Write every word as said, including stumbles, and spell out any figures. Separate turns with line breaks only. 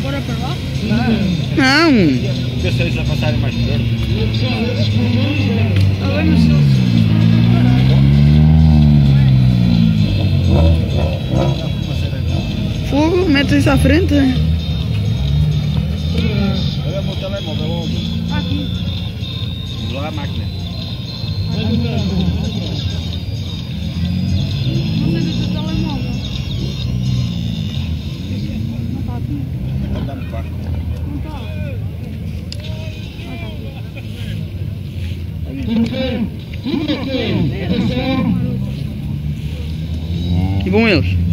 Bora para lá?
Não!
Vê se eles a passarem mais perto.
Está bem, mas se eles...
Fogo, mete isso à frente.
Olha o meu telemóvel onde?
Aqui.
Lá a máquina.
Não sei do teu telemóvel. Não está aqui.
Dá-me cá.
Não está. Ah, está aqui.
Que bom eles.